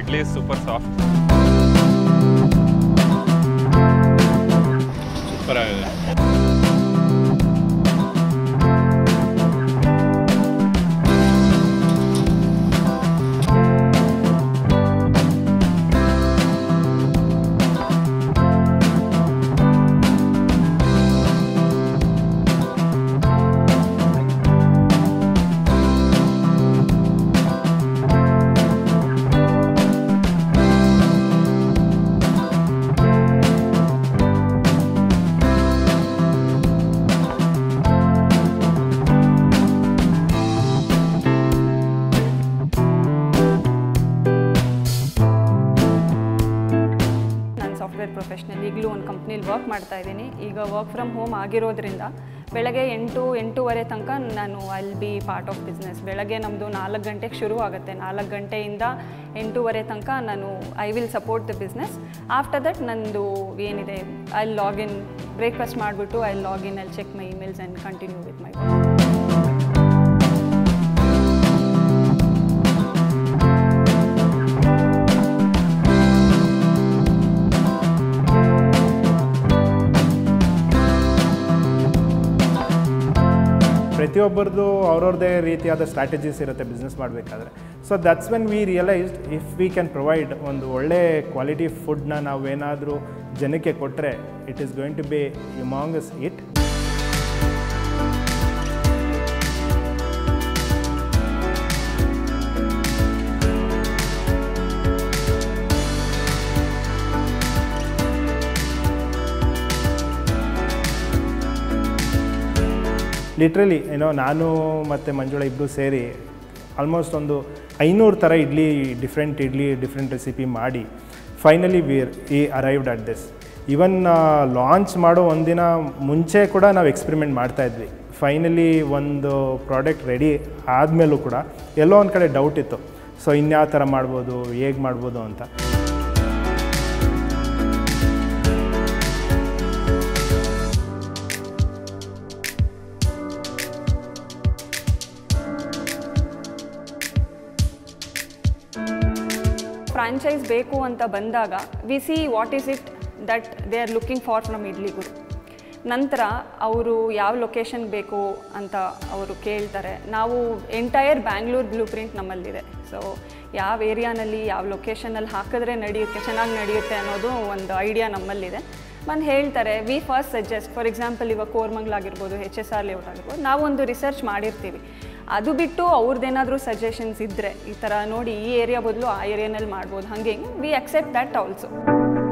Idli is super soft. Super ಆಗಿದೆ. Software professional ಈಗಲೂ ಒಂದು ಕಂಪ್ನಿಲಿ ವರ್ಕ್ ಮಾಡ್ತಾ ಇದ್ದೀನಿ. ಈಗ ವರ್ಕ್ ಫ್ರಮ್ ಹೋಮ್ ಆಗಿರೋದ್ರಿಂದ ಬೆಳಗ್ಗೆ 8-8:30 ತನಕ ನಾನು I'll be part of business. ಬೆಳಗ್ಗೆ ನಮ್ಮದು 4 ಗಂಟೆಗೆ ಶುರು ಆಗುತ್ತೆ. 4 ಗಂಟೆಯಿಂದ 8:30 ತನಕ ನಾನು I will support the business. After that ನಂದು ಏನಿದೆ ಐ ಲಾಗಿನ್ ಬ್ರೇಕ್ಫಾಸ್ಟ್ ಮಾಡಿಬಿಟ್ಟು I login I check my emails and continue with my work. ಪ್ರತಿಯೊಬ್ಬರದ್ದು ಅವ್ರವ್ರದ್ದೇ ರೀತಿಯಾದ ಸ್ಟ್ರಾಟಜೀಸ್ ಇರುತ್ತೆ ಬಿಸ್ನೆಸ್ ಮಾಡಬೇಕಾದ್ರೆ. So that's when we realised if we can provide ಒಂದು ಒಳ್ಳೆ ಕ್ವಾಲಿಟಿ ಫುಡ್ನ ನಾವೇನಾದರೂ ಜನಕ್ಕೆ ಕೊಟ್ಟರೆ it is going to be humongous it. Literally ನಾನು ಮತ್ತು ಮಂಜುಳಾ ಇಬ್ಬರು ಸೇರಿ ಆಲ್ಮೋಸ್ಟ್ ಒಂದು 500 ಥರ ಡಿಫ್ರೆಂಟ್ ರೆಸಿಪಿ ಮಾಡಿ finally we arrived at this. Even launch ಮಾಡೋ ಒಂದಿನ ಮುಂಚೆ ಕೂಡ ನಾವು ಎಕ್ಸ್ಪೆರಿಮೆಂಟ್ ಮಾಡ್ತಾಯಿದ್ವಿ. ಫೈನಲಿ ಒಂದು ಪ್ರಾಡಕ್ಟ್ ರೆಡಿ ಆದಮೇಲೂ ಕೂಡ ಎಲ್ಲೋ ಒಂದು ಕಡೆ ಡೌಟ್ ಇತ್ತು. ಸೊ ಇನ್ಯಾವ ಥರ ಮಾಡ್ಬೋದು, ಹೇಗೆ ಮಾಡ್ಬೋದು ಅಂತ. ಫ್ರಾಂಚೈಸ್ ಬೇಕು ಅಂತ ಬಂದಾಗ we see what is it that they are looking for from Idli Guru. ನಂತರ ಅವರು ಯಾವ ಲೊಕೇಶನ್ ಬೇಕು ಅಂತ ಅವರು ಕೇಳ್ತಾರೆ. ನಾವು ಎಂಟೈರ್ ಬ್ಯಾಂಗ್ಳೂರ್ ಬ್ಲೂ ಪ್ರಿಂಟ್ ನಮ್ಮಲ್ಲಿದೆ. ಸೊ ಯಾವ ಏರಿಯಾನಲ್ಲಿ ಯಾವ ಲೊಕೇಶನಲ್ಲಿ ಹಾಕಿದ್ರೆ ಚೆನ್ನಾಗಿ ನಡೆಯುತ್ತೆ ಅನ್ನೋದು ಒಂದು ಐಡಿಯಾ ನಮ್ಮಲ್ಲಿದೆ. ಬಂದು ಹೇಳ್ತಾರೆ, we first suggest. For example ಇವಾಗ ಕೋರ್ಮಂಗ್ಲ್ ಆಗಿರ್ಬೋದು, HSR ಲೇಔಟ್ ಆಗಿರ್ಬೋದು, ನಾವೊಂದು ರಿಸರ್ಚ್ ಮಾಡಿರ್ತೀವಿ. ಅದು ಬಿಟ್ಟು ಅವ್ರದ್ದೇನಾದರೂ ಸಜೆಷನ್ಸ್ ಇದ್ದರೆ ಈ ಥರ ನೋಡಿ ಈ ಏರಿಯಾ ಬದಲು ಆ ಏರಿಯಾನಲ್ಲಿ ಮಾಡ್ಬೋದು, ಹಾಗೆ ವಿ ಅಕ್ಸೆಪ್ಟ್ ದ್ಯಾಟ್ ಆಲ್ಸೋ.